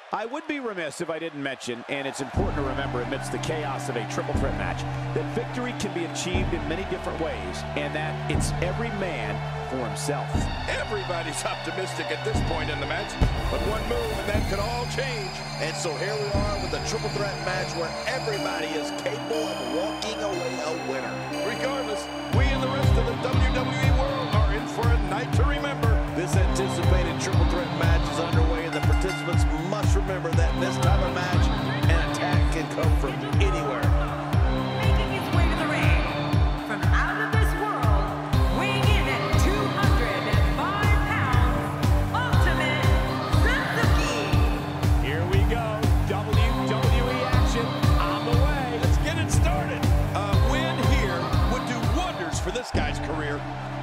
I would be remiss if I didn't mention, and it's important to remember amidst the chaos of a triple threat match, that victory can be achieved in many different ways, and that it's every man for himself. Everybody's optimistic at this point in the match, but one move and that could all change. And so here we are with a triple threat match where everybody is capable of walking away a winner. Regardless, we and the rest of the WWE world are in for a night to remember. This anticipated triple threat match is underway, and the participants must remember that in this type of match, an attack can come from anywhere. Making his way to the ring, from out of this world, weighing in at 205 pounds, Ultimate Suzuki. Here we go. WWE action on the way. Let's get it started. A win here would do wonders for this guy's career.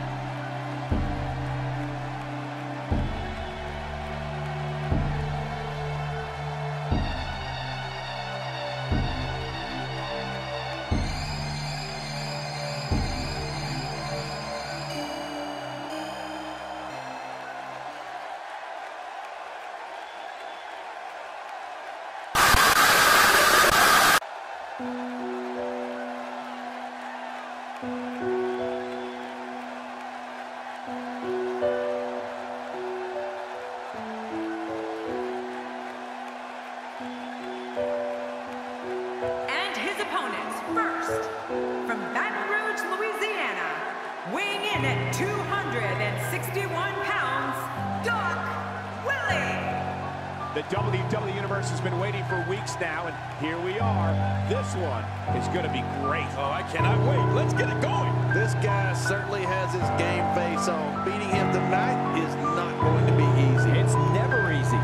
And his opponents, first, from Baton Rouge, Louisiana, weighing in at 261 pounds, Doc Willie. The WWE Universe has been waiting for weeks now, and here we are. This one is going to be great. Oh, I cannot wait. Let's get it going. This guy certainly has his game face on. Beating him tonight is not going to be easy. It's never easy.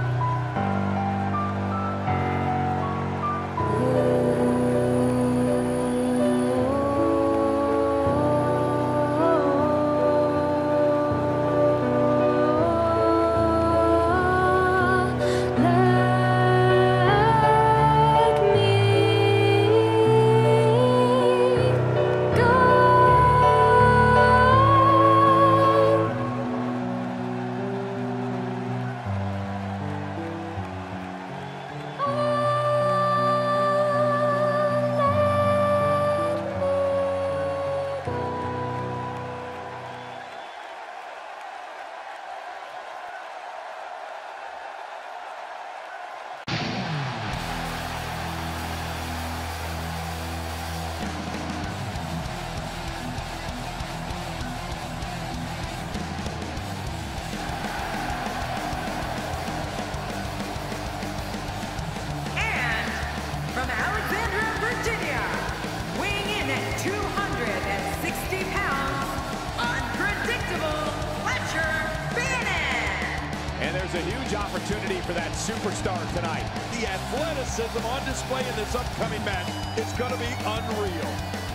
And from Alexandria, Virginia, weighing in at 260 pounds, unpredictable Fletcher Bannon. And there's a huge opportunity for that superstar tonight. The athleticism on display in this upcoming match is going to be unreal.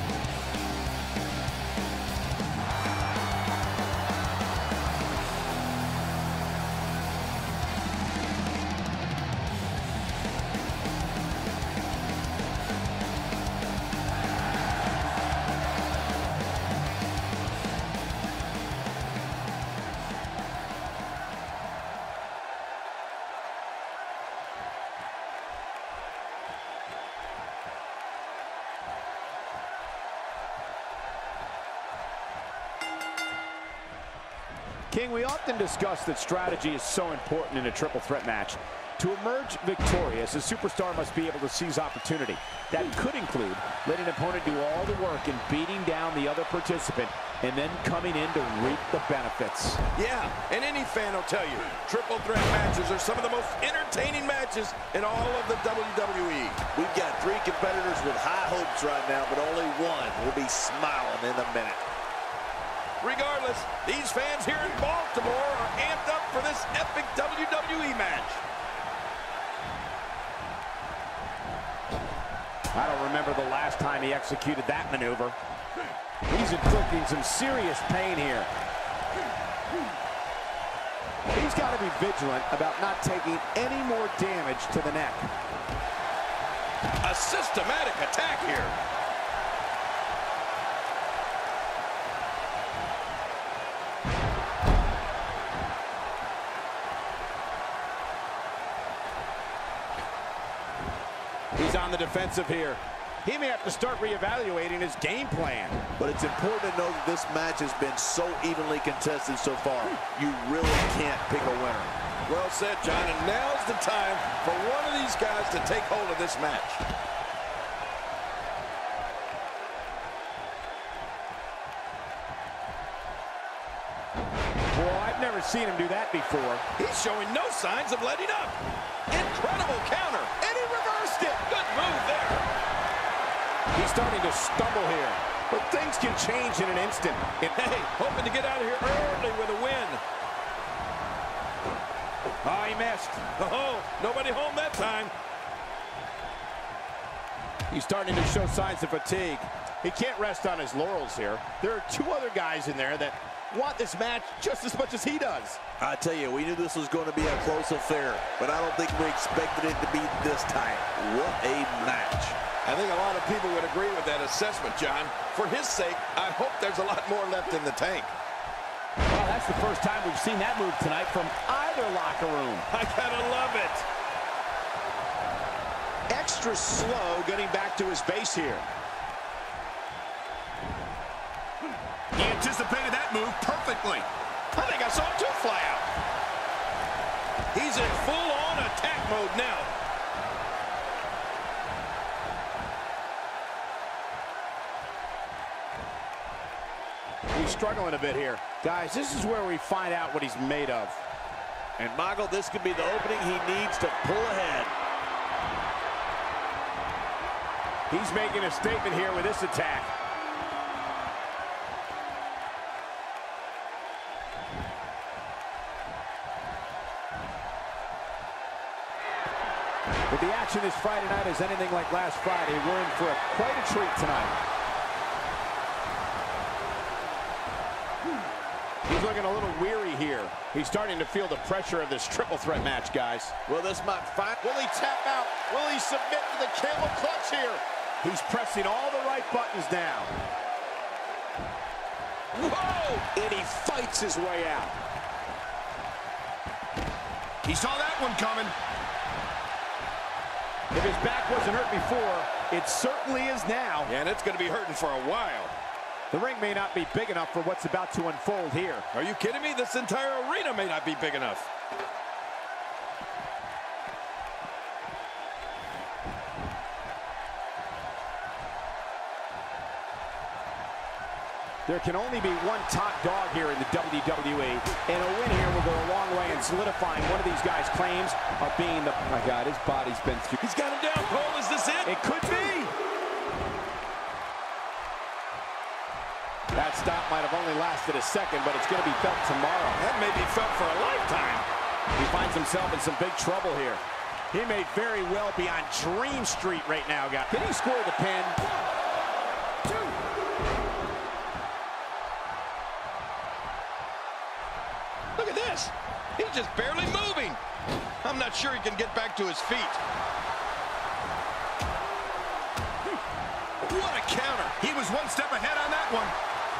King, we often discuss that strategy is so important in a triple threat match. To emerge victorious, a superstar must be able to seize opportunity. That could include letting an opponent do all the work in beating down the other participant and then coming in to reap the benefits. Yeah, and any fan will tell you, triple threat matches are some of the most entertaining matches in all of the WWE. We've got three competitors with high hopes right now, but only one will be smiling in a minute. Regardless, these fans here in Baltimore are amped up for this epic WWE match. I don't remember the last time he executed that maneuver. He's inflicting some serious pain here. He's got to be vigilant about not taking any more damage to the neck. A systematic attack here. He's on the defensive here. He may have to start reevaluating his game plan. But it's important to know that this match has been so evenly contested so far. You really can't pick a winner. Well said, John, and now's the time for one of these guys to take hold of this match. Well, I've never seen him do that before. He's showing no signs of letting up. Incredible counter, and he reversed it. Good move there. He's starting to stumble here, but things can change in an instant. Hey, hoping to get out of here early with a win. Oh, he missed. Oh, nobody home that time. He's starting to show signs of fatigue. He can't rest on his laurels here. There are two other guys in there that want this match just as much as he does. I tell you, we knew this was going to be a close affair, but I don't think we expected it to be this tight. What a match. I think a lot of people would agree with that assessment, John. For his sake, I hope there's a lot more left in the tank. Well, that's the first time we've seen that move tonight from either locker room. I gotta love it. Extra slow getting back to his base here. He anticipated that move perfectly. I think I saw him too fly out. He's in full-on attack mode now. He's struggling a bit here. Guys, this is where we find out what he's made of. And Michael, this could be the opening he needs to pull ahead. He's making a statement here with this attack. If the action this Friday night is anything like last Friday, we're in for quite a treat tonight. He's looking a little weary here. He's starting to feel the pressure of this triple threat match, guys. Well, this might find... Will he tap out? Will he submit to the camel clutch here? He's pressing all the right buttons now. Whoa! And he fights his way out. He saw that one coming. If his back wasn't hurt before, it certainly is now. Yeah, and it's going to be hurting for a while. The ring may not be big enough for what's about to unfold here. Are you kidding me? This entire arena may not be big enough. There can only be one top dog here in the WWE, and a win here will go a long way in solidifying one of these guys' claims of being the... Oh my God, his body's been through... He's got him down, Cole. Is this it? It could be. That stop might have only lasted a second, but it's going to be felt tomorrow. That may be felt for a lifetime. He finds himself in some big trouble here. He may very well be on Dream Street right now, guys. Can he score the pin? 1, 2. Look at this. He's just barely moving. I'm not sure he can get back to his feet. What a counter. He was one step ahead on that one.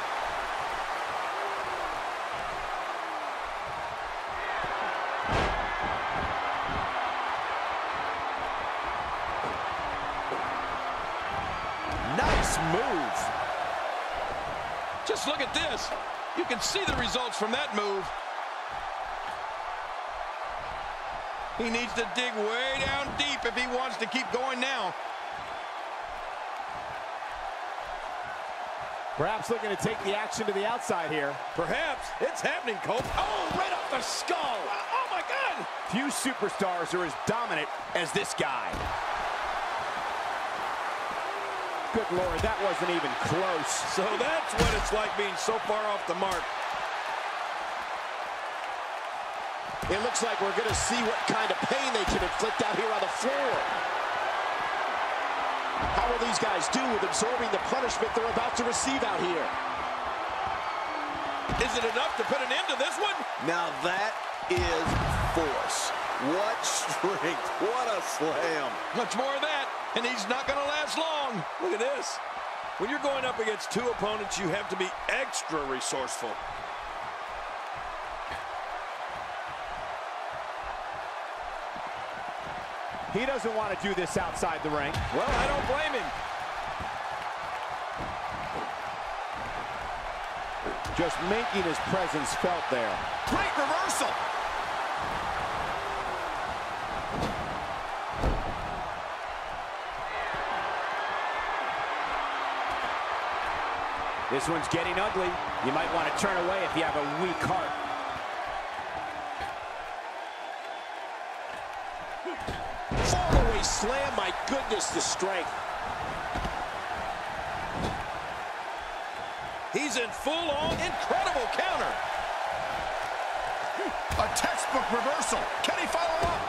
Nice move. Just look at this. You can see the results from that move. He needs to dig way down deep if he wants to keep going now. Perhaps looking to take the action to the outside here. Perhaps. It's happening, Cole. Oh, right off the skull. Oh, my God. Few superstars are as dominant as this guy. Good Lord, that wasn't even close. So that's what it's like being so far off the mark. It looks like we're going to see what kind of pain they can inflict out here on the floor. How will these guys do with absorbing the punishment they're about to receive out here? Is it enough to put an end to this one? Now that is force. What strength. What a slam. Much more of that, and he's not going to last long. Look at this. When you're going up against two opponents, you have to be extra resourceful. He doesn't want to do this outside the ring. Well, I don't blame him. Just making his presence felt there. Great reversal. This one's getting ugly. You might want to turn away if you have a weak heart. Fallaway slam, my goodness, the strength. He's in full-on incredible counter. A textbook reversal. Can he follow up?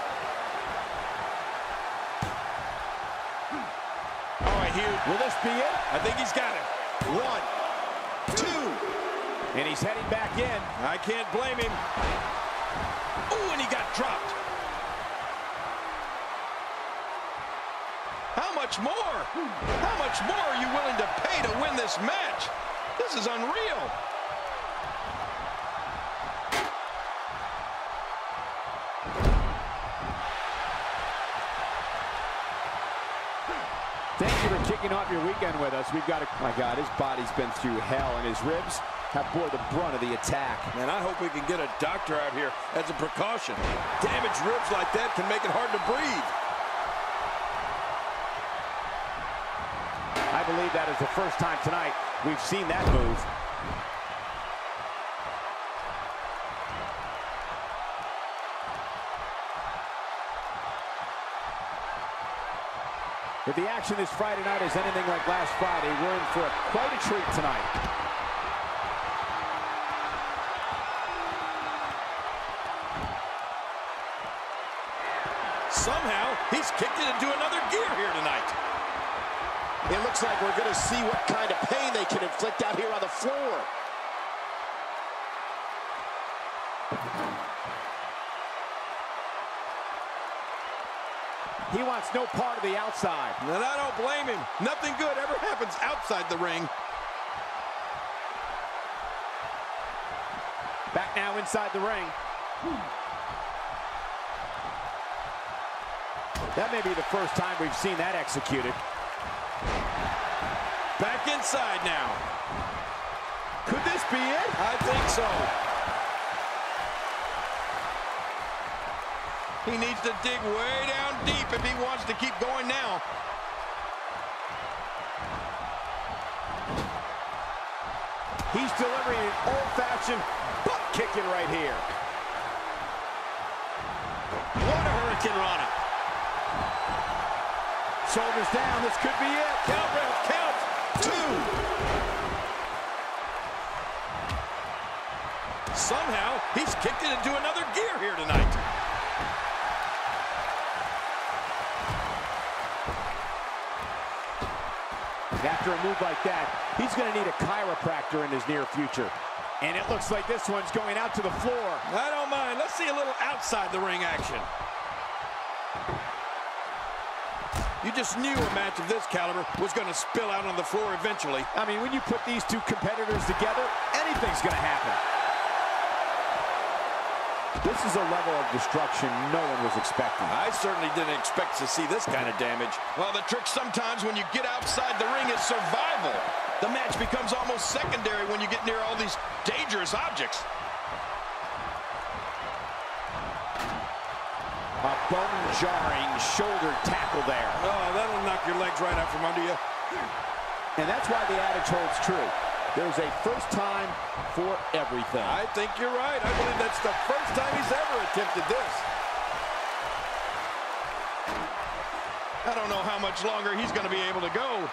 All right, Hugh. Will this be it? I think he's got it. 1, 2. And he's heading back in. I can't blame him. Ooh, and he got dropped. How much more? How much more are you willing to pay to win this match? This is unreal. Thank you for kicking off your weekend with us. We've got a... My God, his body's been through hell, and his ribs have bore the brunt of the attack. Man, I hope we can get a doctor out here as a precaution. Damaged ribs like that can make it hard to breathe. I believe that is the first time tonight we've seen that move. If the action this Friday night is anything like last Friday, we're in for quite a treat tonight. Somehow, he's kicked it into another gear here tonight. It looks like we're going to see what kind of pain they can inflict out here on the floor. He wants no part of the outside. And I don't blame him. Nothing good ever happens outside the ring. Back now inside the ring. That may be the first time we've seen that executed. Back inside now. Could this be it? I think so. He needs to dig way down deep if he wants to keep going now. He's delivering an old-fashioned butt kicking right here. What a Hurricane Rana. Shoulders down, this could be it. Count, Ralph, count. 2. Somehow, he's kicked it into another gear here tonight. After a move like that, he's going to need a chiropractor in his near future. And it looks like this one's going out to the floor. I don't mind. Let's see a little outside the ring action. You just knew a match of this caliber was going to spill out on the floor eventually. I mean, when you put these two competitors together, anything's going to happen. This is a level of destruction no one was expecting. I certainly didn't expect to see this kind of damage. Well, the trick sometimes when you get outside the ring is survival. The match becomes almost secondary when you get near all these dangerous objects. A bone-jarring shoulder tackle there. Oh, that'll knock your legs right out from under you. And that's why the adage holds true. There's a first time for everything. I think you're right. I believe that's the first time he's ever attempted this. I don't know how much longer he's going to be able to go.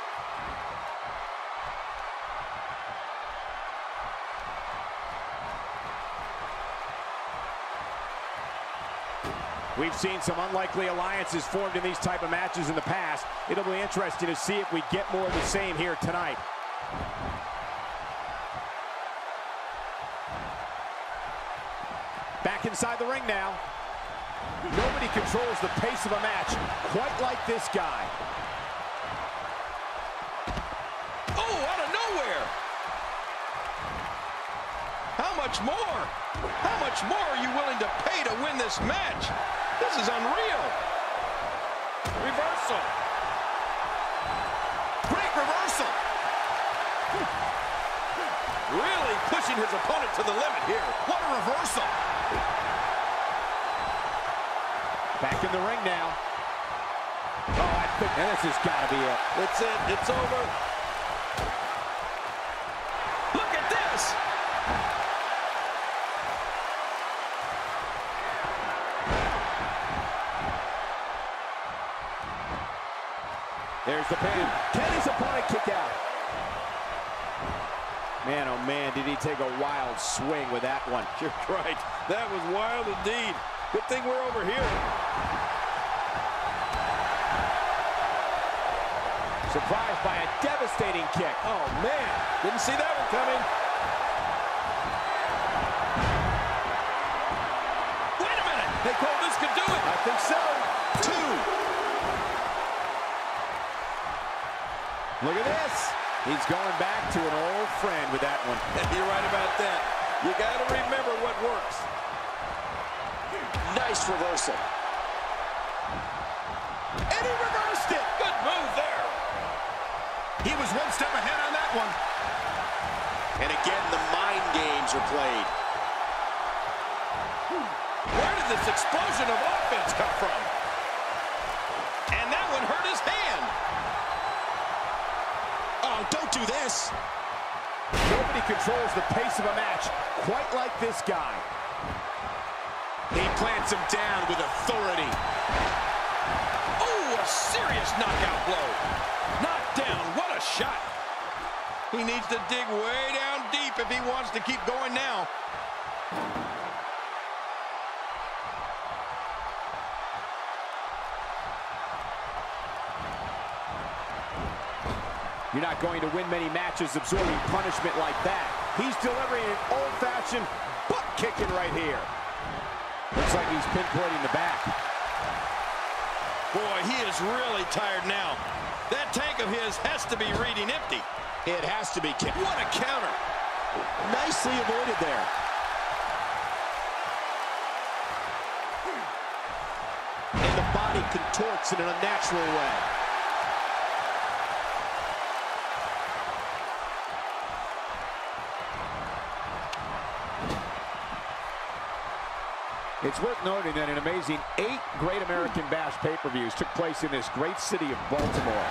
We've seen some unlikely alliances formed in these type of matches in the past. It'll be interesting to see if we get more of the same here tonight. Back inside the ring now. Nobody controls the pace of a match quite like this guy. Oh, out of nowhere! How much more? How much more are you willing to pay to win this match? This is unreal. Reversal. Great reversal. Really pushing his opponent to the limit here. What a reversal. Back in the ring now. Oh, I think this has got to be it. That's it. It's over. Look at this. There's the pin. Can his opponent kick out? Man, oh man, did he take a wild swing with that one. You're right. That was wild indeed. Good thing we're over here. Surprised by a devastating kick. Oh, man. Didn't see that one coming. Wait a minute. They called this could do it. I think so. 2. Look at this. He's going back to an old friend with that one. You're right about that. You got to remember what works. Nice reversal. And he reversed it. Good move there. He was one step ahead on that one. And again, the mind games are played. Where did this explosion of offense come from? And that one hurt his hand. Oh, don't do this. Nobody controls the pace of a match quite like this guy. He plants him down with authority. Oh, a serious knockout blow. Knocked down. What a shot. He needs to dig way down deep if he wants to keep going now. You're not going to win many matches absorbing punishment like that. He's delivering an old-fashioned butt kicking right here. Looks like he's pinpointing the back. Boy, he is really tired now. That tank of his has to be reading empty. It has to be kicked. What a counter. Nicely avoided there. And the body contorts in an unnatural way. It's worth noting that an amazing 8 Great American Bash pay-per-views took place in this great city of Baltimore.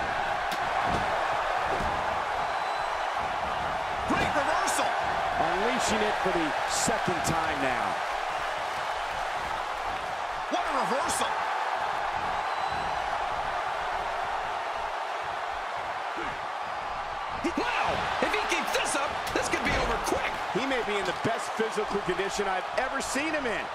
Great reversal. Unleashing it for the second time now. What a reversal. Wow! If he keeps this up, this could be over quick. He may be in the best physical condition I've ever seen him in.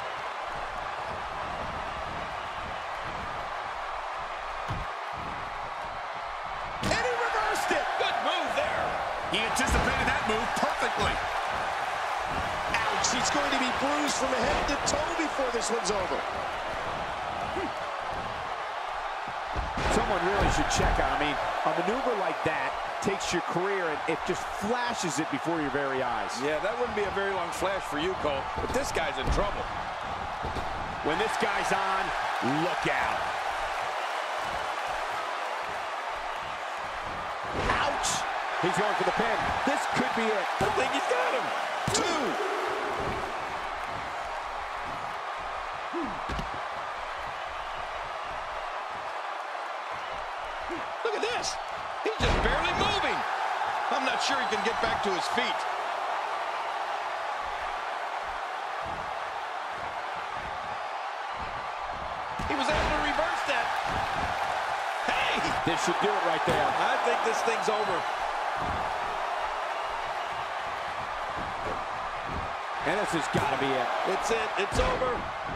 He anticipated that move perfectly. Ouch, he's going to be bruised from head to toe before this one's over. Someone really should check out. I mean, a maneuver like that takes your career and it just flashes it before your very eyes. Yeah, that wouldn't be a very long flash for you, Cole, but this guy's in trouble. When this guy's on, look out. Ouch! He's going for the pin. This could be it. I think he's got him. 2. Look at this. He's just barely moving. I'm not sure he can get back to his feet. He was able to reverse that. Hey! This should do it right there. I think this thing's over. And this has got to be it. It's it. It's over.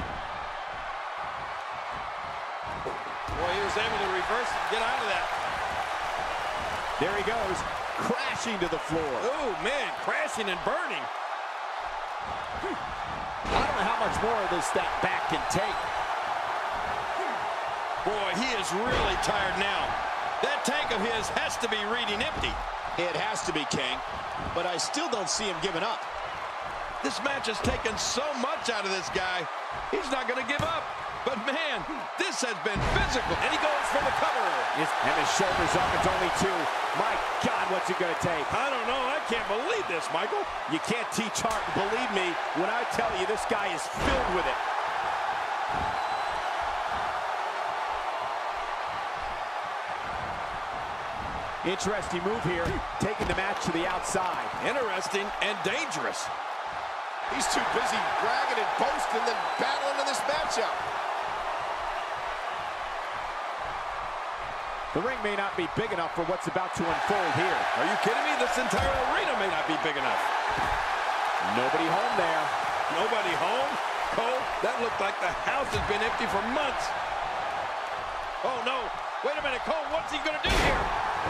Boy, he was able to reverse and get out of that. There he goes, crashing to the floor. Oh, man, crashing and burning. I don't know how much more of this that back can take. Boy, he is really tired now. That tank of his has to be reading empty. It has to be, King, but I still don't see him giving up. This match has taken so much out of this guy. He's not going to give up. But man, this has been physical. And he goes for the cover. And his shoulders up, it's only 2. My God, what's it gonna take? I don't know, I can't believe this, Michael. You can't teach heart. Believe me when I tell you this guy is filled with it. Interesting move here, taking the match to the outside. Interesting and dangerous. He's too busy bragging and boasting than battling in this matchup. The ring may not be big enough for what's about to unfold here. Are you kidding me? This entire arena may not be big enough. Nobody home there. Nobody home? Cole, that looked like the house has been empty for months. Oh, no. Wait a minute, Cole, what's he going to do here?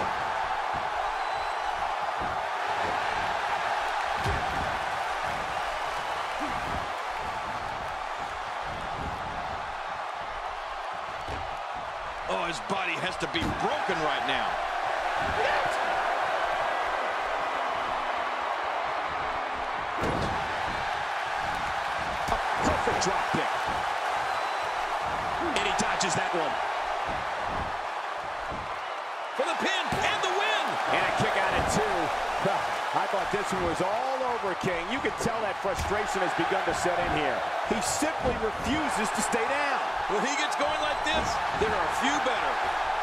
Oh, his body has to be broken right now. A perfect drop kick. And he dodges that one. For the pin and the win. And a kick out at 2. I thought this one was all over, King. You can tell that frustration has begun to set in here. He simply refuses to stay down. When he gets going like this, there are a few better.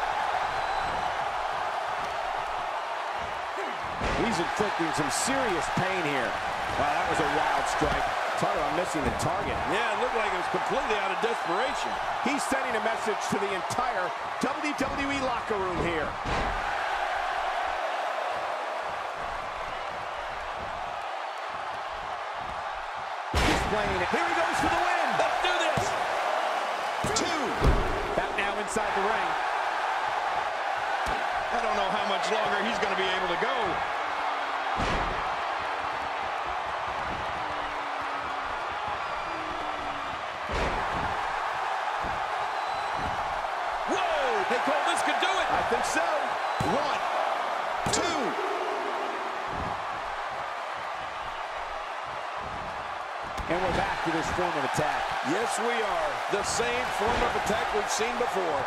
He's inflicting some serious pain here. Wow, that was a wild strike. Talk about missing the target. Yeah, it looked like it was completely out of desperation. He's sending a message to the entire WWE locker room here. He's playing it. Here he goes for the win. Let's do this. 2. Back now inside the ring. I don't know how much longer he's going to be able to go. Whoa! Hey, Cole, this could do it. I think so. 1, 2. And we're back to this form of attack. Yes, we are. The same form of attack we've seen before.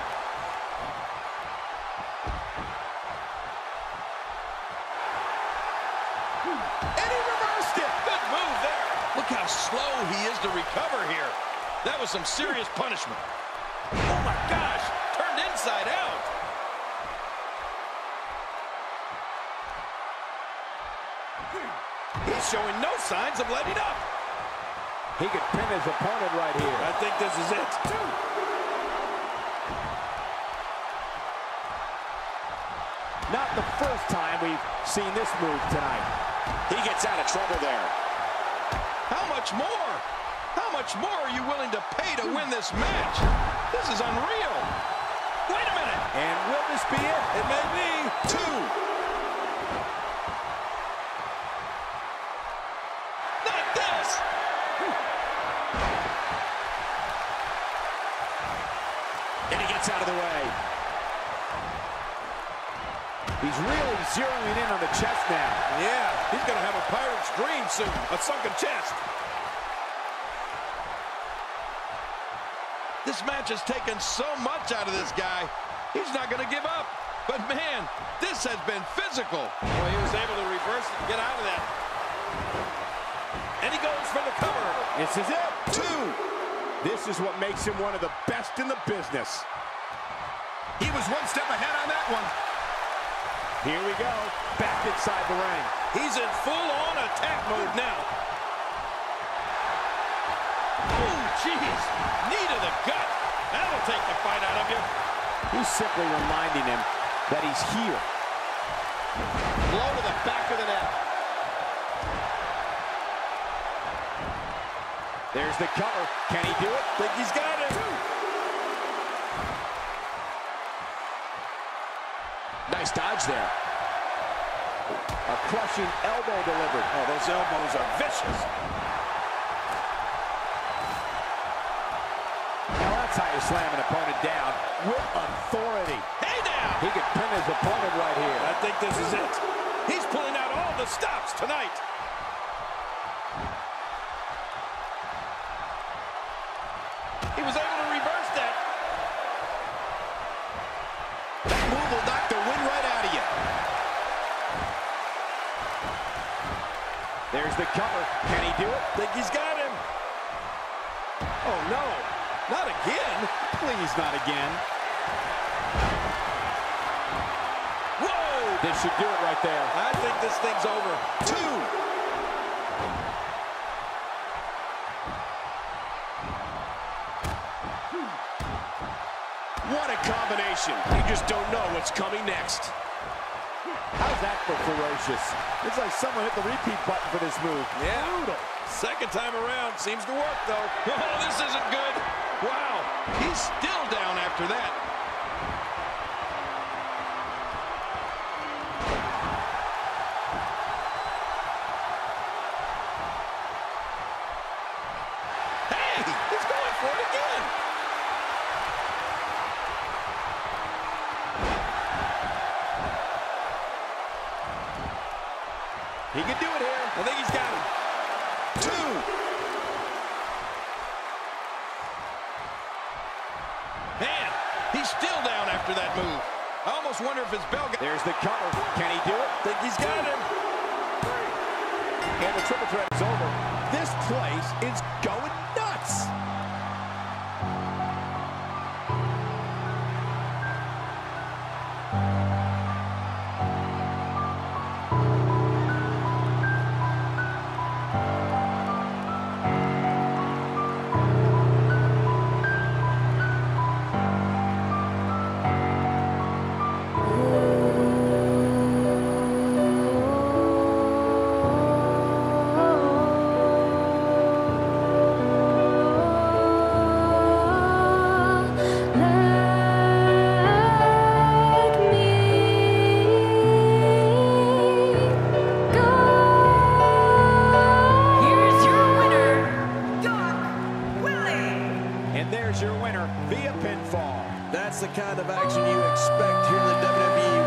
And he reversed it. Good move there. Look how slow he is to recover here. That was some serious punishment. Oh, my gosh. Turned inside out. He's showing no signs of letting up. He could pin his opponent right here. I think this is it. Not the first time we've seen this move tonight. He gets out of trouble there. How much more? How much more are you willing to pay to win this match? This is unreal. Wait a minute. And will this be it? It may be. 2. Not this. And he gets out of the way. He's really zeroing in on the chest now. Yeah, he's going to have a pirate's dream soon. A sunken chest. This match has taken so much out of this guy. He's not going to give up. But, man, this has been physical. Well, he was able to reverse it and get out of that. And he goes for the cover. This is it. 2. This is what makes him one of the best in the business. He was one step ahead on that one. Here we go. Back inside the ring. He's in full-on attack mode now. Oh, jeez. Knee to the gut. That'll take the fight out of you. He's simply reminding him that he's here. Blow to the back of the neck. There's the cover. Can he do it? Think he's got it. Nice dodge there. A crushing elbow delivered. Oh, those elbows are vicious. Now that's how you slam an opponent down with authority. Hey now! He could pin his opponent right here. I think this is it. He's pulling out all the stops tonight. He was able to reverse There's the cover. Can he do it? Think he's got him. Oh, no. Not again. Please, not again. Whoa! This should do it right there. I think this thing's over. 2. What a combination. You just don't know what's coming next. How's that for ferocious? It's like someone hit the repeat button for this move. Yeah. Brutal. Second time around. Seems to work, though. Oh, this isn't good. Wow. He's still down after that. Hey, he's going for it again. He can do it here. I think he's got him. 2. Man, he's still down after that move. I almost wonder if his bell got... There's the cover. Can he do it? Think he's got him. And the triple threat is over. This place is going nuts. There's your winner via pinfall. That's the kind of action you expect here in the WWE